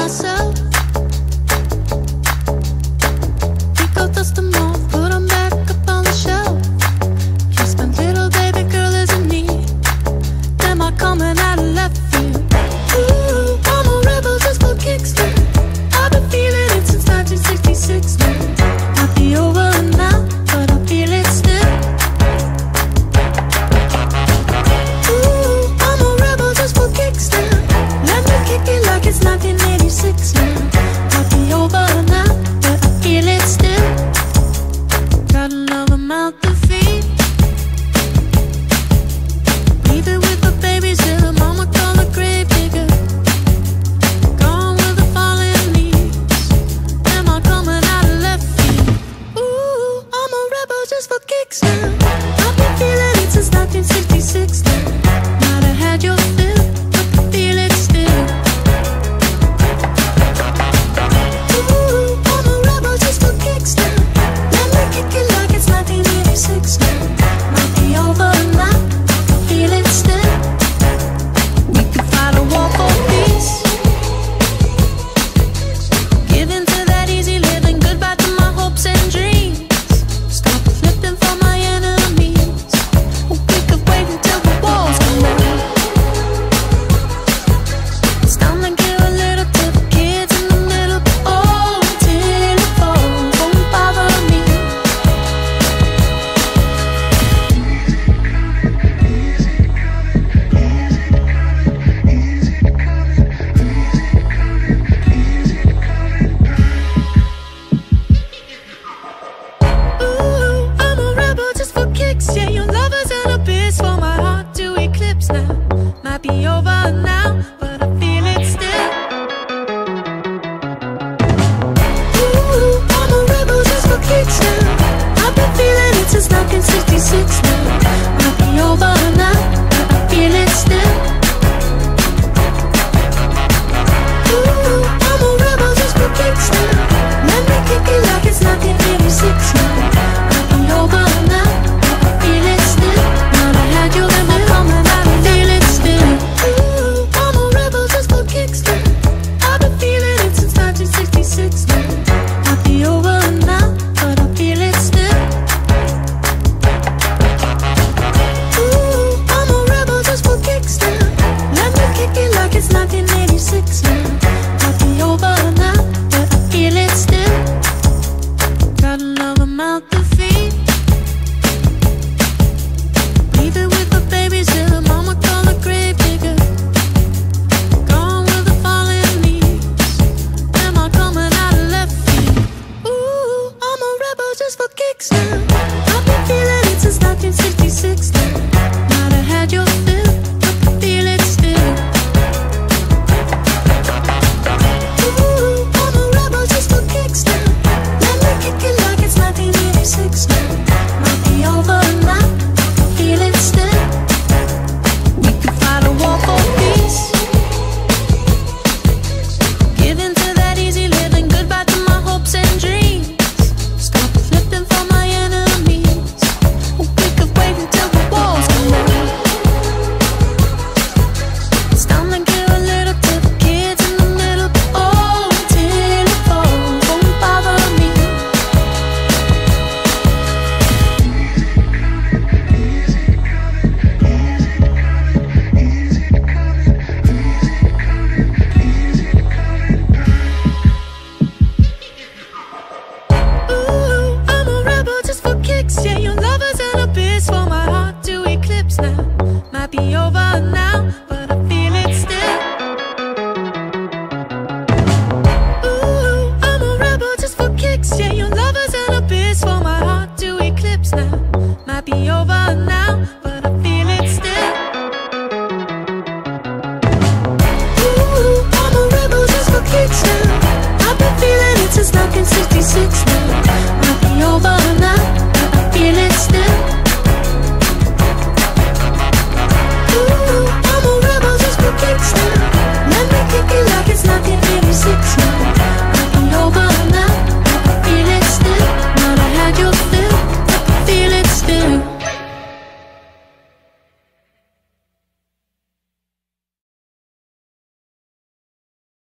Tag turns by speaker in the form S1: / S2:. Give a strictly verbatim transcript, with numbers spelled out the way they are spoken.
S1: myself. Pick out dust them off, put them back up on the shelf. Kiss my little baby girl is in need. Am I coming out of left field? Ooh, I'm a rebel just for kicks now. I've been feeling it since nineteen sixty-six now. Might be over now, but I feel it still. Ooh, I'm a rebel just for kicks now. Let me kick it like it's nineteen eighty-six now. Might be over now, but I feel it still. Got another mouth to feed. Leave it with the babies till the mama call the grave digger. Gone with the falling leaves. Am I coming out of left field? Ooh, I'm a rebel just for kicks now. I've been feeling it since nineteen sixty-six now. Might have had your fill, but I feel it still. Ooh, I'm a rebel just for kicks now. Let me kick it like it's nineteen eighty-six now. Might be over now, I feel it still. We could fight a war for peace. Give in to that easy living, goodbye to my hopes and dreams. Stop flipping for my enemies. We could wait until the walls come down. It's time to give a little to the kids in the middle. Oh, till it falls, won't bother me. Ooh, I'm a rebel just for kicks. Yeah, your lovers and a bitch for my heart to eclipse now. Might be over now, but I feel it still. Ooh, I'm a rebel just for kicks now. I've been feeling it since nineteen sixty-six now. Might be over now, but I feel it still. Ooh, I'm a rebel just for kicks now. Let me kick it like it's nineteen eighty-six now. Might be over now, but I feel it still. Might have had your fill, coming out, I feel it still. Ooh, I'm a rebel just for kicks now. I've been feeling it since nineteen sixty-six now. Might be over now, but I feel it still. Ooh, I'm a rebel just for kicks now. Let me kick it like it's nineteen eighty-six now. Might be over now, but I feel it still. Got another mouth to feed. Leave it with the babies till the mama call the grave digger. Gone with the falling leaves. Am I coming out of left field? Ooh, I'm a rebel just for kicks now. I've been feeling it since nineteen sixty-six now. Might have had your fill, but I feel it still. Ooh, I'm a rebel just for kicks now. Let me kick it like it's nineteen eighty-six now. Might be over now, I feel it still. We could fight a war for peace. Give in to that easy living, goodbye to my hopes and dreams. Stop flipping for my enemies. We could wait until the walls come down. It's time to give a little to the kids in the middle. Oh, till it falls, won't bother me. Ooh, I'm a rebel just for kicks. Yeah, your lovers and a bitch for my heart to eclipse now. Might be over now, but I feel it still. Ooh, I'm a rebel just for kicks. Yeah, your lovers and a bitch for my heart to eclipse now. Might be over now, but I feel it still. Ooh, I'm a rebel just for kicks now. I've been feeling it since nineteen sixty-six now.